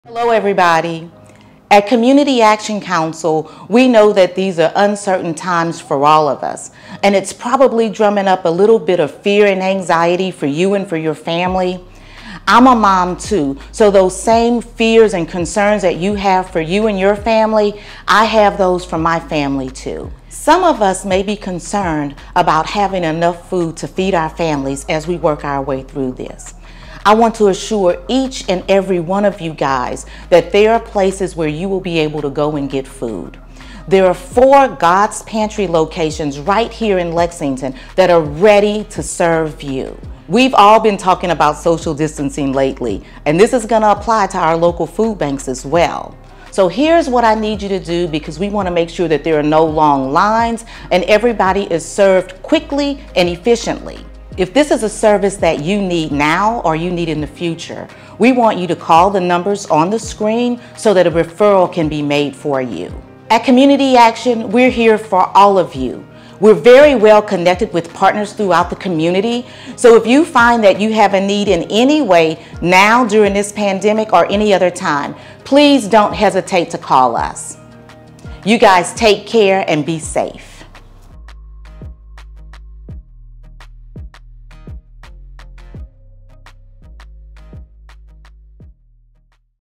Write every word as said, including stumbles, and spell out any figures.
Hello everybody. At Community Action Council, we know that these are uncertain times for all of us, and it's probably drumming up a little bit of fear and anxiety for you and for your family. I'm a mom too, so those same fears and concerns that you have for you and your family, I have those for my family too. Some of us may be concerned about having enough food to feed our families as we work our way through this. I want to assure each and every one of you guys that there are places where you will be able to go and get food. There are four God's Pantry locations right here in Lexington that are ready to serve you. We've all been talking about social distancing lately, and this is going to apply to our local food banks as well. So here's what I need you to do, because we want to make sure that there are no long lines and everybody is served quickly and efficiently. If this is a service that you need now or you need in the future, we want you to call the numbers on the screen so that a referral can be made for you. At Community Action, we're here for all of you. We're very well connected with partners throughout the community. So if you find that you have a need in any way now during this pandemic or any other time, please don't hesitate to call us. You guys take care and be safe.